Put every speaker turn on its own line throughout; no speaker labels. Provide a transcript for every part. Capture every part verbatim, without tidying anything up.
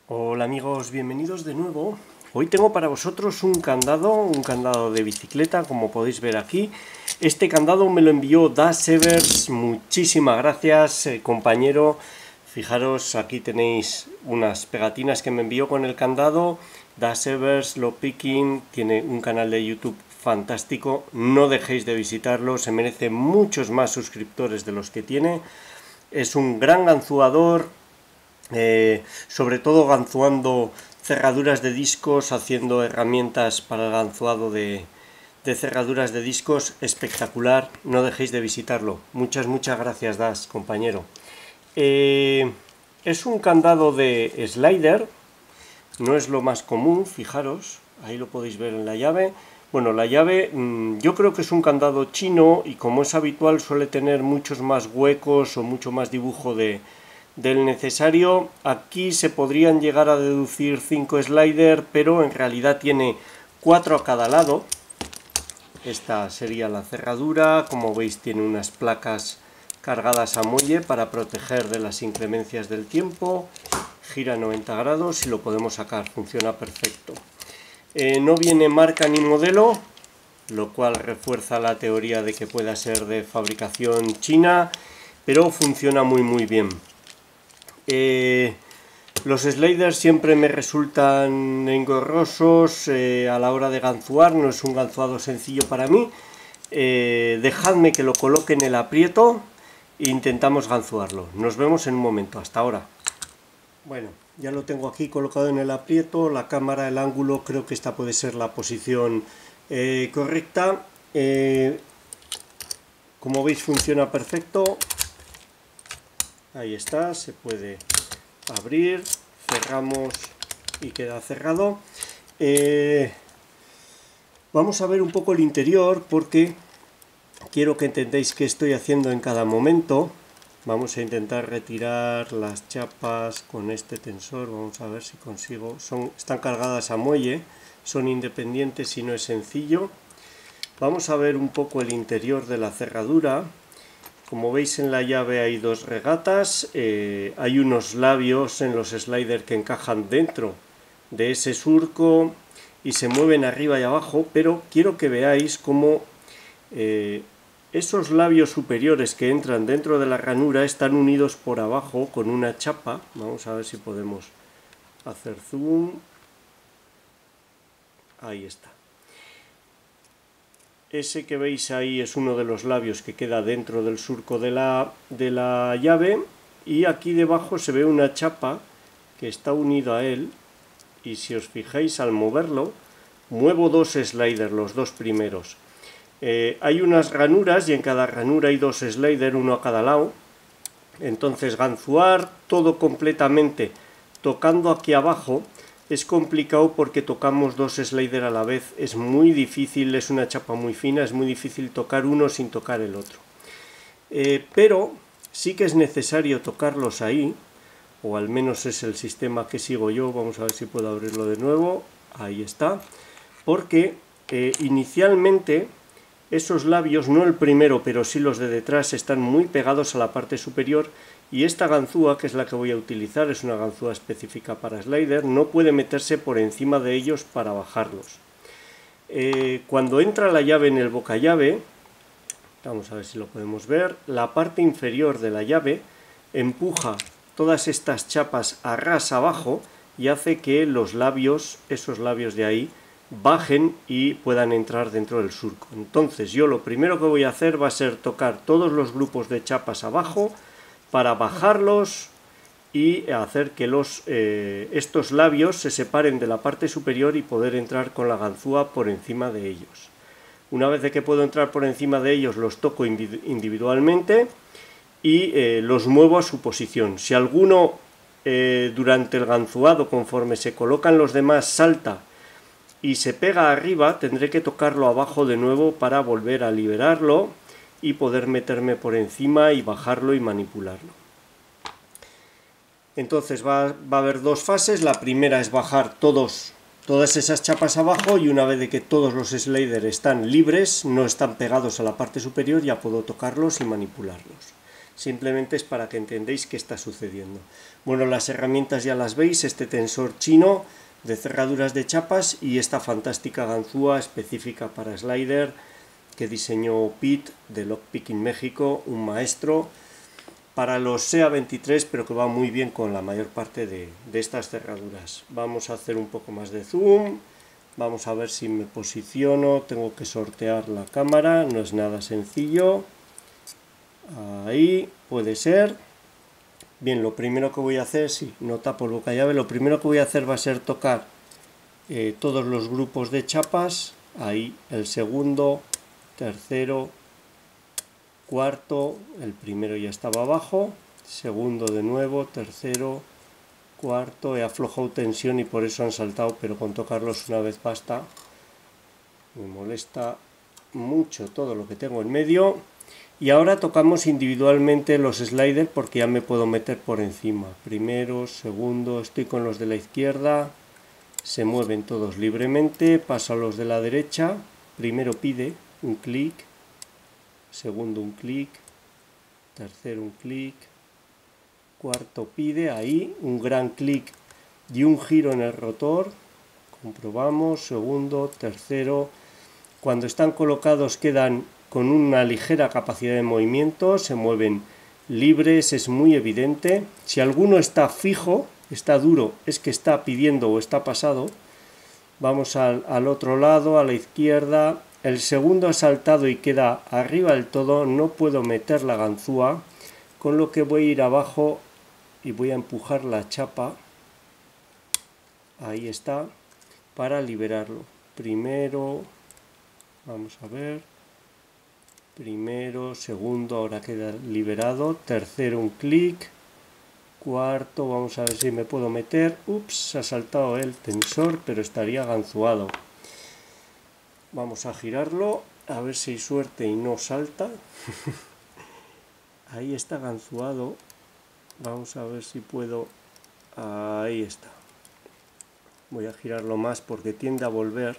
Hola amigos, bienvenidos de nuevo. Hoy tengo para vosotros un candado, un candado de bicicleta, como podéis ver aquí. Este candado me lo envió Das Evers, muchísimas gracias eh, compañero. Fijaros, aquí tenéis unas pegatinas que me envió con el candado. Das Evers, Lockpicking, tiene un canal de YouTube fantástico, no dejéis de visitarlo, se merece muchos más suscriptores de los que tiene. Es un gran ganzuador. Eh, sobre todo ganzuando cerraduras de discos, haciendo herramientas para el ganzuado de, de cerraduras de discos, espectacular, no dejéis de visitarlo. Muchas, muchas gracias, Das, compañero. Eh, es un candado de slider, no es lo más común, fijaros, ahí lo podéis ver en la llave. Bueno, la llave mmm, yo creo que es un candado chino y como es habitual suele tener muchos más huecos o mucho más dibujo de del necesario. Aquí se podrían llegar a deducir cinco sliders, pero en realidad tiene cuatro a cada lado. Esta sería la cerradura, como veis tiene unas placas cargadas a muelle para proteger de las inclemencias del tiempo. Gira noventa grados y lo podemos sacar, funciona perfecto. Eh, no viene marca ni modelo, lo cual refuerza la teoría de que pueda ser de fabricación china, pero funciona muy muy bien. Eh, los sliders siempre me resultan engorrosos eh, a la hora de ganzuar, no es un ganzuado sencillo para mí. Eh, dejadme que lo coloque en el aprieto e intentamos ganzuarlo. Nos vemos en un momento, hasta ahora. Bueno, ya lo tengo aquí colocado en el aprieto, la cámara, el ángulo, creo que esta puede ser la posición eh, correcta. Eh, como veis funciona perfecto. Ahí está, se puede abrir, cerramos y queda cerrado. Eh, vamos a ver un poco el interior porque quiero que entendáis qué estoy haciendo en cada momento. Vamos a intentar retirar las chapas con este tensor, vamos a ver si consigo. Son, están cargadas a muelle, son independientes y no es sencillo. Vamos a ver un poco el interior de la cerradura. Como veis en la llave hay dos regatas, eh, hay unos labios en los sliders que encajan dentro de ese surco y se mueven arriba y abajo, pero quiero que veáis cómo eh, esos labios superiores que entran dentro de la ranura están unidos por abajo con una chapa. Vamos a ver si podemos hacer zoom. Ahí está. Ese que veis ahí es uno de los labios que queda dentro del surco de la, de la llave, y aquí debajo se ve una chapa que está unida a él, y si os fijáis al moverlo, muevo dos sliders, los dos primeros. Eh, hay unas ranuras y en cada ranura hay dos sliders, uno a cada lado. Entonces ganzuar todo completamente tocando aquí abajo es complicado porque tocamos dos sliders a la vez, es muy difícil, es una chapa muy fina, es muy difícil tocar uno sin tocar el otro. Eh, pero sí que es necesario tocarlos ahí, o al menos es el sistema que sigo yo. Vamos a ver si puedo abrirlo de nuevo, ahí está, porque eh, inicialmente esos labios, no el primero, pero sí los de detrás, están muy pegados a la parte superior. Y esta ganzúa, que es la que voy a utilizar, es una ganzúa específica para slider, no puede meterse por encima de ellos para bajarlos. Eh, cuando entra la llave en el bocallave, vamos a ver si lo podemos ver, la parte inferior de la llave empuja todas estas chapas a ras abajo y hace que los labios, esos labios de ahí, bajen y puedan entrar dentro del surco. Entonces yo lo primero que voy a hacer va a ser tocar todos los grupos de chapas abajo, para bajarlos y hacer que los, eh, estos labios se separen de la parte superior y poder entrar con la ganzúa por encima de ellos. Una vez de que puedo entrar por encima de ellos, los toco individualmente y eh, los muevo a su posición. Si alguno eh, durante el ganzuado, conforme se colocan los demás, salta y se pega arriba, tendré que tocarlo abajo de nuevo para volver a liberarlo y poder meterme por encima y bajarlo y manipularlo. Entonces va, va a haber dos fases. La primera es bajar todos, todas esas chapas abajo, y una vez de que todos los sliders están libres, no están pegados a la parte superior, ya puedo tocarlos y manipularlos. simplemente es para que entendáis qué está sucediendo. Bueno, las herramientas ya las veis, este tensor chino de cerraduras de chapas y esta fantástica ganzúa específica para slider que diseñó Pete de Lockpicking México, un maestro para los S E A veintitrés, pero que va muy bien con la mayor parte de, de estas cerraduras. Vamos a hacer un poco más de zoom, vamos a ver si me posiciono, tengo que sortear la cámara, no es nada sencillo. Ahí puede ser. Bien, lo primero que voy a hacer, si sí, no tapo el boca llave, lo primero que voy a hacer va a ser tocar eh, todos los grupos de chapas. Ahí el segundo, tercero, cuarto, el primero ya estaba abajo, segundo de nuevo, tercero, cuarto, he aflojado tensión y por eso han saltado, pero con tocarlos una vez basta. Me molesta mucho todo lo que tengo en medio. Y ahora tocamos individualmente los sliders porque ya me puedo meter por encima. Primero, segundo, estoy con los de la izquierda, se mueven todos libremente, paso a los de la derecha, primero pide un clic, segundo un clic, tercero un clic, cuarto pide, ahí un gran clic y un giro en el rotor, comprobamos, segundo, tercero, cuando están colocados quedan con una ligera capacidad de movimiento, se mueven libres, es muy evidente. Si alguno está fijo, está duro, es que está pidiendo o está pasado. Vamos al, al otro lado, a la izquierda. El segundo ha saltado y queda arriba del todo, no puedo meter la ganzúa, con lo que voy a ir abajo y voy a empujar la chapa. Ahí está, para liberarlo. Primero, vamos a ver. Primero, segundo, ahora queda liberado. Tercero, un clic. Cuarto, vamos a ver si me puedo meter. Ups, ha saltado el tensor, pero estaría ganzuado. Vamos a girarlo, a ver si hay suerte y no salta. Ahí está ganzuado. Vamos a ver si puedo. Ahí está. Voy a girarlo más porque tiende a volver.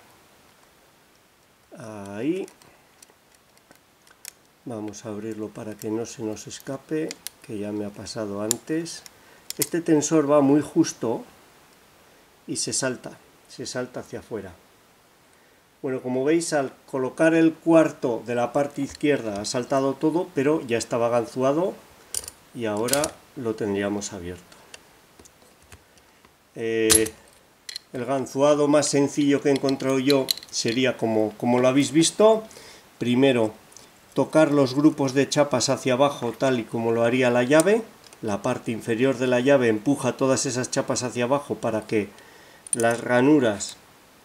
Ahí. Vamos a abrirlo para que no se nos escape, que ya me ha pasado antes. Este tensor va muy justo y se salta, se salta hacia afuera. Bueno, como veis, al colocar el cuarto de la parte izquierda ha saltado todo, pero ya estaba ganzuado y ahora lo tendríamos abierto. Eh, el ganzuado más sencillo que he encontrado yo sería como, como lo habéis visto. Primero, tocar los grupos de chapas hacia abajo tal y como lo haría la llave. La parte inferior de la llave empuja todas esas chapas hacia abajo para que las ranuras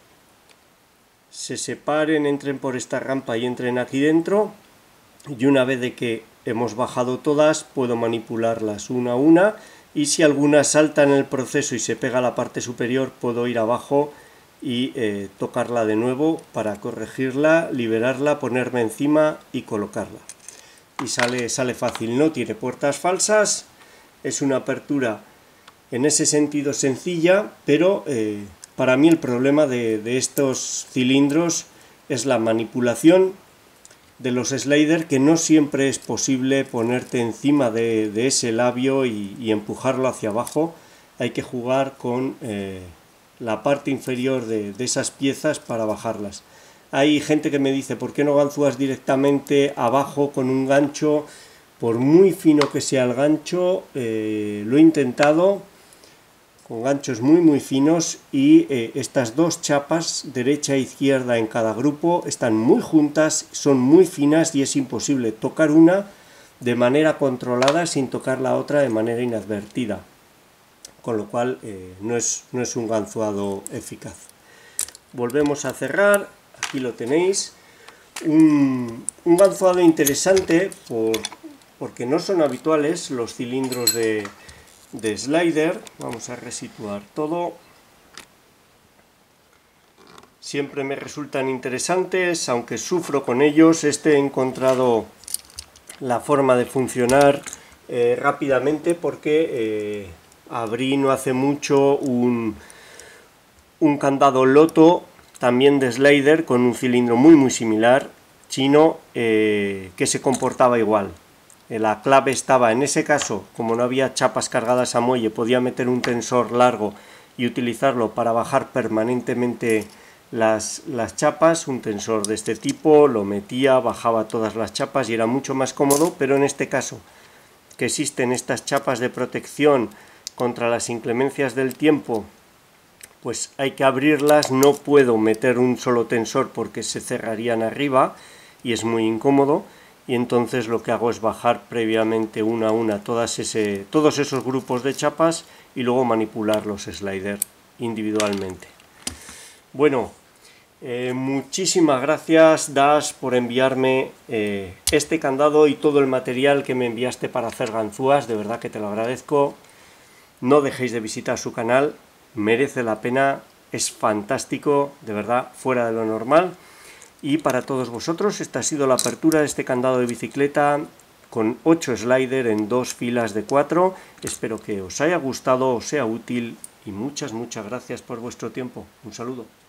se separen, entren por esta rampa y entren aquí dentro. Y una vez de que hemos bajado todas, puedo manipularlas una a una. Y si alguna salta en el proceso y se pega a la parte superior, puedo ir abajo y eh, tocarla de nuevo para corregirla, liberarla, ponerme encima y colocarla. Y sale, sale fácil, no tiene puertas falsas, es una apertura en ese sentido sencilla, pero eh, para mí el problema de, de estos cilindros es la manipulación de los sliders, que no siempre es posible ponerte encima de, de ese labio y, y empujarlo hacia abajo. Hay que jugar con eh, la parte inferior de, de esas piezas para bajarlas. Hay gente que me dice, ¿por qué no ganzúas directamente abajo con un gancho? Por muy fino que sea el gancho, eh, lo he intentado con ganchos muy muy finos y eh, estas dos chapas, derecha e izquierda en cada grupo, están muy juntas, son muy finas y es imposible tocar una de manera controlada sin tocar la otra de manera inadvertida. Con lo cual eh, no, es, no es un ganzuado eficaz. Volvemos a cerrar, aquí lo tenéis. Un, un ganzuado interesante por, porque no son habituales los cilindros de, de slider. Vamos a resituar todo. Siempre me resultan interesantes, aunque sufro con ellos. Este he encontrado la forma de funcionar eh, rápidamente porque eh, abrí no hace mucho un, un candado Loto, también de slider, con un cilindro muy muy similar, chino, eh, que se comportaba igual. la clave estaba, en ese caso, como no había chapas cargadas a muelle, podía meter un tensor largo y utilizarlo para bajar permanentemente las, las chapas, un tensor de este tipo, lo metía, bajaba todas las chapas y era mucho más cómodo, pero en este caso, que existen estas chapas de protección contra las inclemencias del tiempo, pues hay que abrirlas, no puedo meter un solo tensor porque se cerrarían arriba y es muy incómodo, y entonces lo que hago es bajar previamente una a una todas ese, todos esos grupos de chapas y luego manipular los sliders individualmente. Bueno, eh, muchísimas gracias Das por enviarme eh, este candado y todo el material que me enviaste para hacer ganzúas, de verdad que te lo agradezco. No dejéis de visitar su canal, merece la pena, es fantástico, de verdad, fuera de lo normal. Y para todos vosotros, esta ha sido la apertura de este candado de bicicleta con ocho sliders en dos filas de cuatro. Espero que os haya gustado, os sea útil y muchas, muchas gracias por vuestro tiempo. Un saludo.